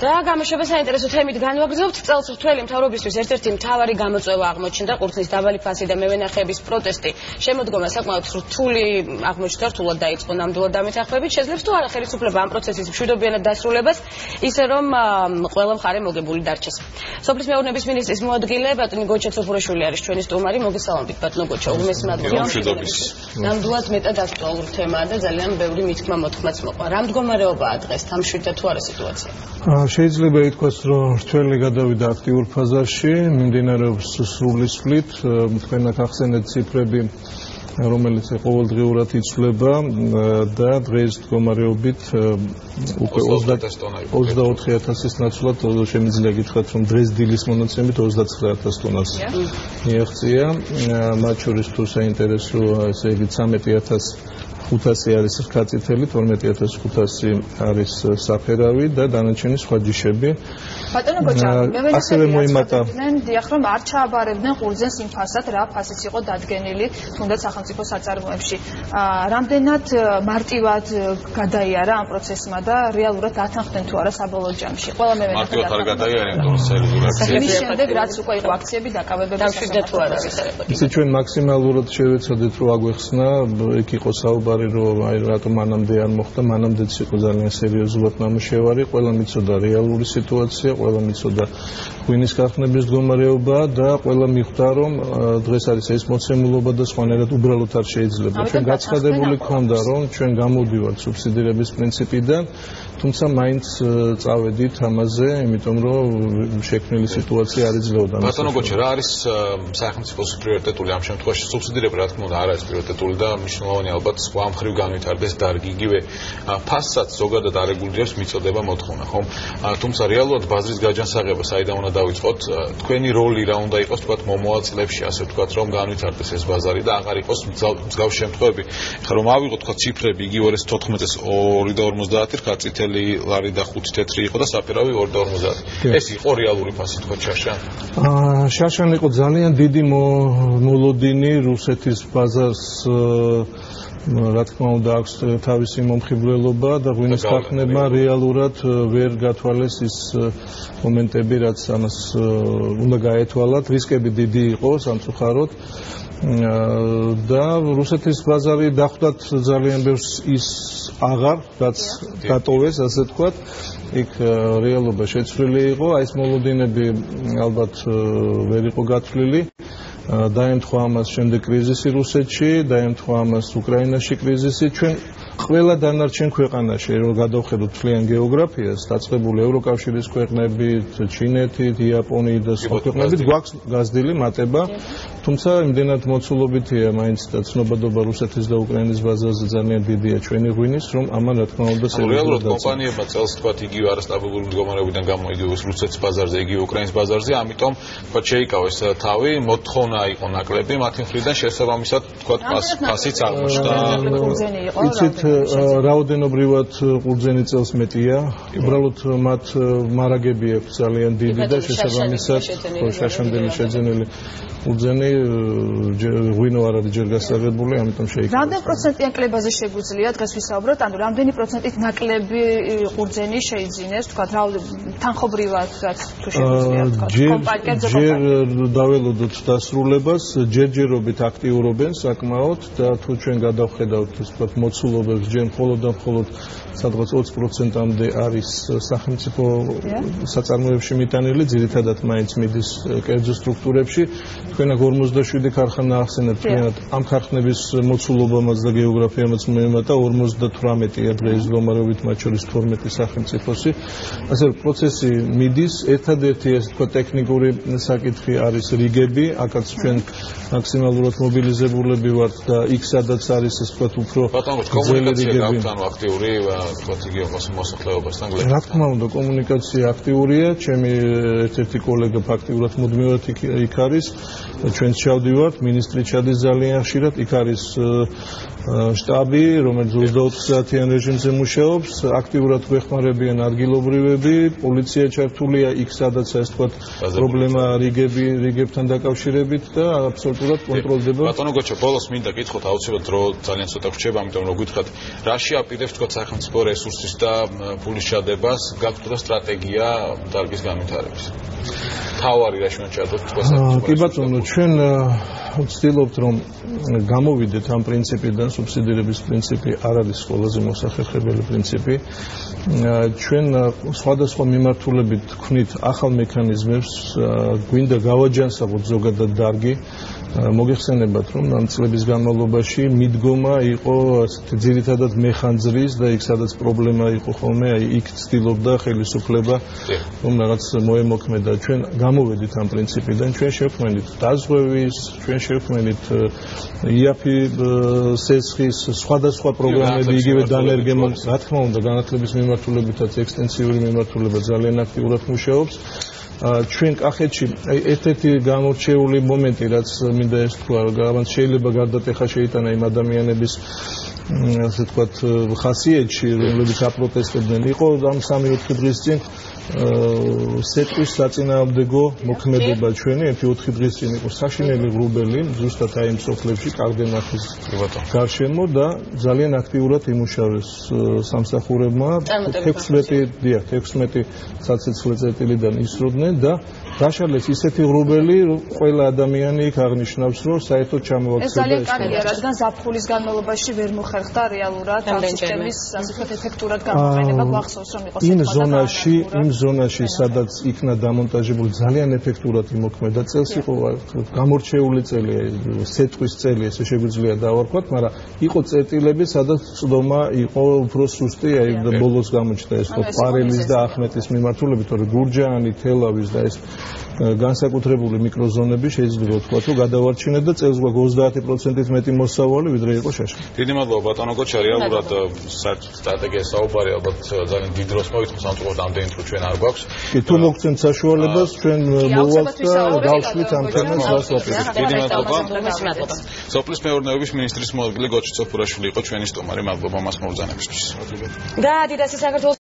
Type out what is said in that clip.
და გამოშვება საინტერესო თემით განვაგრძობთ. წელს რთველი მთავრობისთვის ერთ-ერთი მთავარი გამოწვევა აღმოჩნდა ყურძნის დაბალი ფასი და მევენახეების პროტესტი. შემოდგომა საკმაოდ რთული აღმოჩნდა, რთულად დაიწყო ნამდვილად დამეთანხმებით. შეძლებს თუ არა ხელისუფლება ამ პროცესის მშვიდობიანად დასრულებას, ისე რომ ყველა მხარე მოგებული დარჩეს. სოფლის მეურნეობის მინისტრის მოადგილე ბატონი გოჩა ცოფურაშვილი არის ჩვენი სტუმარი. მოგესალმებით ბატონო გოჩა, უღმესი მადლობა. ნამდვილად მეტად აქტუალური თემაა და ძალიან ბევრი მითქმა მოთქმაც მოყვა. რა მდგომარეობაა დღეს? თამშვიდდა თუ არა სიტუაცია? შეიძლება ითქვას, რომ რთველი გადავიდა აქტიურ ფაზაში, მიმდინარეობს სრულისვლით, თქვენ ახსენეთ ციფრები, რომელიც ყოველდღიურად იცვლება და დღეს მდგომარეობით უკვე 24,000-ის ნაცვლად შემიძლია გითხრათ, რომ დღეს დილის მონაცემით 29,000 ტონას მიაღწია. მათ შორის თუ საინტერესოა, ესე იგი 13,500 არის რქაწითელი, 12,500 არის საფერავი და დანარჩენი სხვა ჯიშები. ბატონო გოჩა, ასევე მოიმატა დიახ, რომ არ ჩააბარებდნენ ყურძენს იმ ფასად, რა ფასიც იყო დადგენილი თუნდაც სახელმწიფო საწარმოებში. რამდენად მარტივად გადაიარა ამ პროცესმა და რეალურად დათანხმდნენ თუ არა საბოლოო ჯამში? ყველა მევენახე მარტივად არ გადაიარა, იმიტომ რომ სერიოზულად მის შემდეგ რაც უკვე იყო აქციები დაკავებები თამშვიდდა თუ არა ისე ჩვენ მაქსიმალურად შევეცადეთ, რომ აგვეხსნა, იქ იყო საუბარი, რომ აი რატომ მანამდე არ მოხდა, მანამდეც იყო ძალიან სერიოზულად ნამუშევარი, ყველა მიცოდა რეალური სიტუაცია, ყველა მიცოდა ღვინის ქარხნების მდგომარეობა და ყველა მიხვდა, რომ დღეს არის ეს მოცემულობა და სხვანაირად უბრალოდ არ შეიძლება. ჩვენ გაცხადებული ქონდა, რომ ჩვენ გამოვდივართ სუბსიდირების პრინციპიდან, თუმცა მაინც წავედით ამაზე, იმიტომ რომ შექმნილი სიტუაცია არ იძლეოდა. ბატონო გოჩა, რა არის სახელმწიფოს პრიორიტეტული ამ შემთხვევაში? სუბსიდირება რა თქმა უნდა არ არის პრიორიტეტული და მნიშვნელოვანი ალბათ სხვა მხრივ განვითარდეს დარგი. იგივე ფასსაც ზოგადად არეგულირებს მიწოდება მოთხოვნა, ხომ? თუმცა რეალურად ბაზრის გაჯანსაღება საიდან უნდა დავიწყოთ? თქვენი როლი რა უნდა იყოს, თქვათ, მომავალ წლებში, ასე ვთქვათ, რომ განვითარდეს ეს ბაზარი და აღარ იყოს მსგავსი შემთხვევები. ეხლა რომ ავიღოთ, თქვათ, ციფრები, იგივე 2014-ს 2.50 რქაწითელი ლარი და 5 თეთრი იყო და საფერავი 2.50. ეს იყო რეალური ფასი, თქვათ, შაშან? შაშან იყო ძალიან დიდი მოლოდინი რუსეთის ბაზარს, რა თქმა უნდა აქვს თავისი მომხიბვლელობა და ღვინის ქარხნებმა რეალურად ვერ გათვალეს ის მომენტები, რაც ამას უნდა გაეთვალათ. რისკები დიდი იყო სამწუხაროდ და რუსეთის ბაზარი დახვდათ ძალიან ბევრს ის აღარ, რაც დატოვეს, ასე ვთქვათ. იქ რეალობა შეცვლილი იყო, აი ეს მოლოდინები ალბათ ვერ იყო გათვლილი. დაემთხვა ამას შემდეგ კრიზისი რუსეთში, დაემთხვა ამას უკრაინაში კრიზისი. ჩვენ ყველა დანარჩენ ქვეყანაში, რომ გადავხედოთ მთლიან გეოგრაფიას, დაწყებული ევროკავშირის ქვეყნებით, ჩინეთით, იაპონიით და სხვა ქვეყნებით, გვაქვს გაზრდილი მატება, თუმცა იმდენად მოცულობითია მაინც და ცნობადობა რუსეთის და უკრაინის ბაზარზე ძალიან დიდია ჩვენი ღვინის, რომ ამან რა თქმა უნდა რეალურად კომპანიებმა წელს თქვათ იგივე არასტაბილური მდგომარეობიდან გამომიგივეს რუსეთის ბაზარზე, იგივე უკრაინის ბაზარზე, ამიტომ თქვათ შეიკავეს თავი, მოთხოვნა იყო ნაკლები, მათი მხრიდან შესაბამისად თქვათ ფასიც აღმოჩნდა. იცით, რაოდენობრივად ყურძენი წელს მეტია, უბრალოდ მათ მარაგები აქვს ძალიან დიდი და შესაბამისად შაშანდელი შეძენილი ყურძენი ღვინო არ არის ჯერ გასაღებული, ამიტომ შეიკავეს. რამდენი პროცენტიან კლებაზე შეგვიძლია დღეს ვისაუბროთ, ანუ რამდენი პროცენტით ნაკლები ყურძენი შეიძინეს, თქვათ, თანხობრივად რაც თუ შეგვიძლია, თქვათ, კომპანიებზე ჯერ დაველოდოთ დასრულებას, ჯერჯერობით აქტიურობენ საკმაოდ და თუ ჩვენ გადავხედავთ, თქვათ, მოცულობებს, ჯერ მხოლოდ და მხოლოდ სადღაც 20%-მდე არის სახელმწიფო საწარმოებში მიტანილი, ძირითადად მაინც მიდის კერძო სტრუქტურებში. თქვენ 47 ქარხანა ახსენებთ, თქვენად ამ ქარხნების მოცულობამაც და გეოგრაფიამაც მოემატა 58-ია დღეს მდგომარეობით, მათ შორის 12 სახელმწიფოსი. ასე პროცესი მიდის, ერთადერთი ეს თქვა ტექნიკური საკითხი არის რიგები, აქაც ჩვენ მაქსიმალურად მობილიზებულები ვართ და იქ სადაც არის ეს თქვა უფრო ძველი რიგები. აქტიური თქვათ იგივე მოსახლეობასთან რა თქმა უნდა კომუნიკაცია აქტიურია, ჩემი ერთ-ერთი კოლეგა ფაქტიურად მუდმივად იქ არის, ჩვენ ჩავდივართ, მინისტრი ჩადის ძალიან ხშირად, იქ არის შტაბი, რომელიც 24 საათიან რეჟიმზე მუშაობს, აქტიურად გვეხმარებიან ადგილობრივები, პოლიცია ჩართულია იქ, სადაც ასე ვთქვათ, პრობლემა რიგებთან დაკავშირებით და აბსოლუტურად კონტროლდება. ბატონო გოჩა, ბოლოს მინდა გითხოთ, აუცილებლად დრო ძალიან ცოტა გვრჩება, ამიტომ რომ გითხრათ, რაში აპირებს თქვათ სახელმწიფო რესურსის და ფულის ჩადებას, გაქვთ და სტრატეგია დარგის განვითარების. თავარი რაში უნდა ჩადოთ თქვათ სახელმწიფო. კი ბატონო, ჩვენ ვცდილობთ რომ გამოვიდეთ ამ პრინციპიდან, სუბსიდირების პრინციპი არ არის ყველაზე მოსახერხებელი პრინციპი. ჩვენ სხვადასხვა მიმართულებით ვქმნით ახალ მექანიზმებს, გვინდა გავაჯანსაღოთ ზოგადად დარგი. მოგეხსენებათ რომ ამ წლების განმავლობაში მიდგომა იყო ძირითადად მეხანძრის და იქ სადაც პრობლემა იყო ხოლმე, აი იქ ცდილობდა ხელისუფლება რომ რაღაც მოემოქმედა. ჩვენ გამოვედით ამ პრინციპიდან, ჩვენ შევქმნით დაზღვევის, ჩვენ შევქმნით იაფი სესხის სხვადასხვა პროგრამები, იგივე დანერგემონ, რა თქმა უნდა, განათლების მიმართულებითაც ექსტენსიური მიმართულება ძალიან აქტიურად მუშაობს. ჩვენ კახეთში ერთ-ერთი გამორჩეული მომენტი, რაც მინდა ეს თქვა, რომ შეიძლება გარდატეხა შეიტანა იმ ადამიანების ასე ვთქვათ ხასიათში, რომლებიც აპროტესტებდნენ, იყო ამ 3-4 დღის წინ სეტყვის საწინააღმდეგო მოქმედება ჩვენი 1-4 დღის წინ იყო საშინელი ღრუბელი ზუსტად აი იმ სოფლებში კაგდენახის გარშემო და ძალიან აქტიურად იმუშავეს სამსახურებმა 16 საცეცხლე წერტილიდან ისროდნენ და დაშალეს ისეთი ღრუბელი რომ ყველა ადამიანი იქ აღნიშნავს რომ საერთოდ ჩამოვაქცია ეს ძალიან კარგია რადგან ზაფხულის განმავლობაში ვერ მოხერხდა რეალურად ამ სისტემის ასე ვთქვათ ეფექტურად გამოყენება გვახსოვს რომ იყო იმ ზონაში სადაც იქნა დამონტაჟებული ძალიან ეფექტურად იმოქმედა წელს იყო გამორჩეული წელი სეტყვის წელი ესე შეგვიძლია დავარქვათ მაგრამ იყო წერტილები სადაც წდომა იყო უფრო სუსტი აი ბოლოს გამოჩნდა ეს პარელის და ახმეტის მიმართულებით თორე გურჯაანი თელავის და ეს განსაკუთრებული მიკროზონები შეიძლება ვთქვათ რომ გადავარჩინეთ და წელს გვაქვს 30%-ით მეტი მოსავალი ვიდრე იყო შაშა. დიდი მადლობა ბატონო გოჩა, რეალურად საერთოდ სტრატეგია საუბარი ალბათ ძალიან დიდ დროს მოითხოვს ამწუხაროდ ამდენი თუ ჩვენ არ გვაქვს. კი თუ მოგცემთ საშუალებას ჩვენ მოვალთ და დავშვით ამ თემას ვასვაფებთ. დიდი მადლობა. სოფლის მეურნეობის მინისტრის მოადგილე გოჩა ცოფურაშვილი იყო ჩვენი სტუმარი, მადლობა მას მოგზაურობისთვის. და დედასი საქართველოს